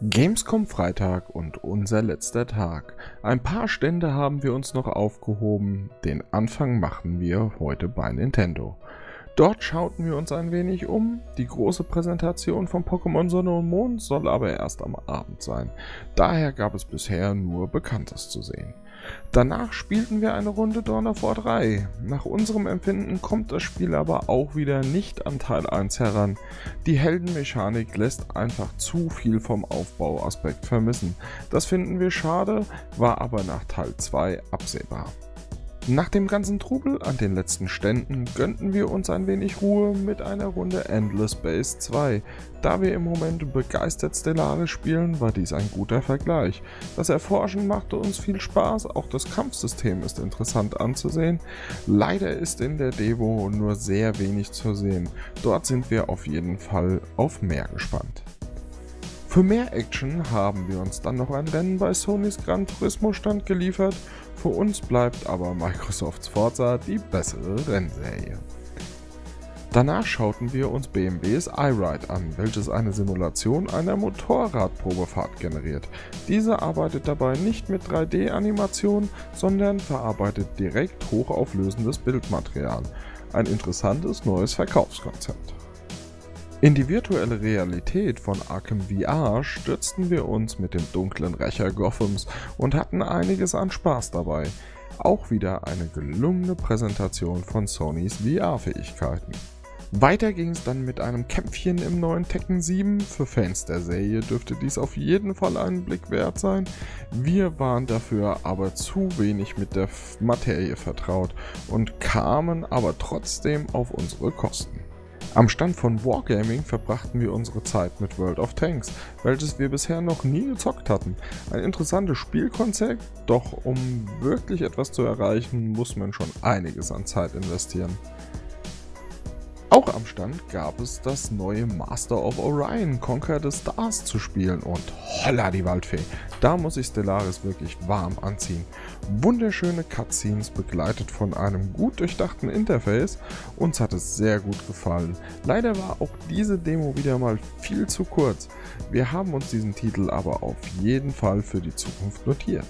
Gamescom Freitag und unser letzter Tag. Ein paar Stände haben wir uns noch aufgehoben. Den Anfang machen wir heute bei Nintendo. Dort schauten wir uns ein wenig um. Die große Präsentation von Pokémon Sonne und Mond soll aber erst am Abend sein. Daher gab es bisher nur Bekanntes zu sehen. Danach spielten wir eine Runde Dawn of War 3. Nach unserem Empfinden kommt das Spiel aber auch wieder nicht an Teil 1 heran. Die Heldenmechanik lässt einfach zu viel vom Aufbauaspekt vermissen. Das finden wir schade, war aber nach Teil 2 absehbar. Nach dem ganzen Trubel an den letzten Ständen gönnten wir uns ein wenig Ruhe mit einer Runde Endless Space 2. Da wir im Moment begeistert Stellaris spielen, war dies ein guter Vergleich. Das Erforschen machte uns viel Spaß, auch das Kampfsystem ist interessant anzusehen. Leider ist in der Devo nur sehr wenig zu sehen. Dort sind wir auf jeden Fall auf mehr gespannt. Für mehr Action haben wir uns dann noch ein Rennen bei Sonys Gran Turismo Stand geliefert. Für uns bleibt aber Microsofts Forza die bessere Rennserie. Danach schauten wir uns BMWs iRide an, welches eine Simulation einer Motorradprobefahrt generiert. Diese arbeitet dabei nicht mit 3D-Animationen, sondern verarbeitet direkt hochauflösendes Bildmaterial. Ein interessantes neues Verkaufskonzept. In die virtuelle Realität von Arkham VR stürzten wir uns mit dem dunklen Rächer Gothams und hatten einiges an Spaß dabei. Auch wieder eine gelungene Präsentation von Sonys VR-Fähigkeiten. Weiter ging es dann mit einem Kämpfchen im neuen Tekken 7. Für Fans der Serie dürfte dies auf jeden Fall einen Blick wert sein. Wir waren dafür aber zu wenig mit der Materie vertraut und kamen aber trotzdem auf unsere Kosten. Am Stand von Wargaming verbrachten wir unsere Zeit mit World of Tanks, welches wir bisher noch nie gezockt hatten. Ein interessantes Spielkonzept, doch um wirklich etwas zu erreichen, muss man schon einiges an Zeit investieren. Auch am Stand gab es das neue Master of Orion Conquer the Stars zu spielen und holla die Waldfee, da muss sich Stellaris wirklich warm anziehen. Wunderschöne Cutscenes begleitet von einem gut durchdachten Interface, uns hat es sehr gut gefallen. Leider war auch diese Demo wieder mal viel zu kurz, wir haben uns diesen Titel aber auf jeden Fall für die Zukunft notiert.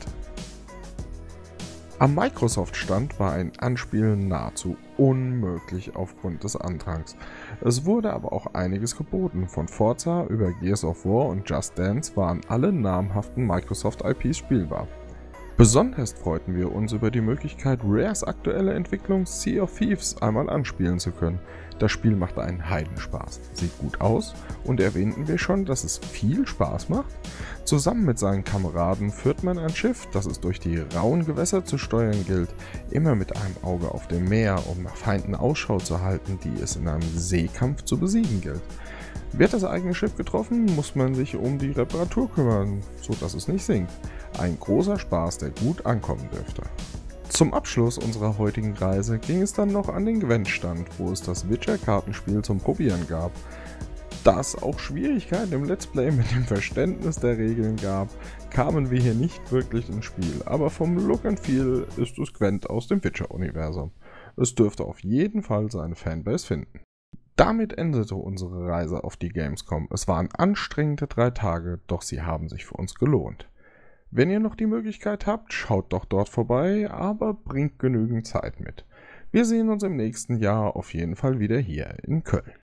Am Microsoft-Stand war ein Anspielen nahezu unmöglich aufgrund des Andrangs. Es wurde aber auch einiges geboten. Von Forza über Gears of War und Just Dance waren alle namhaften Microsoft-IPs spielbar. Besonders freuten wir uns über die Möglichkeit, Rares aktuelle Entwicklung Sea of Thieves einmal anspielen zu können. Das Spiel macht einen Heidenspaß, sieht gut aus und erwähnten wir schon, dass es viel Spaß macht? Zusammen mit seinen Kameraden führt man ein Schiff, das es durch die rauen Gewässer zu steuern gilt, immer mit einem Auge auf dem Meer, um nach Feinden Ausschau zu halten, die es in einem Seekampf zu besiegen gilt. Wird das eigene Schiff getroffen, muss man sich um die Reparatur kümmern, sodass es nicht sinkt. Ein großer Spaß, der gut ankommen dürfte. Zum Abschluss unserer heutigen Reise ging es dann noch an den Gwent-Stand, wo es das Witcher-Kartenspiel zum Probieren gab. Da es auch Schwierigkeiten im Let's Play mit dem Verständnis der Regeln gab, kamen wir hier nicht wirklich ins Spiel, aber vom Look and Feel ist es Gwent aus dem Witcher-Universum. Es dürfte auf jeden Fall seine Fanbase finden. Damit endete unsere Reise auf die Gamescom. Es waren anstrengende 3 Tage, doch sie haben sich für uns gelohnt. Wenn ihr noch die Möglichkeit habt, schaut doch dort vorbei, aber bringt genügend Zeit mit. Wir sehen uns im nächsten Jahr auf jeden Fall wieder hier in Köln.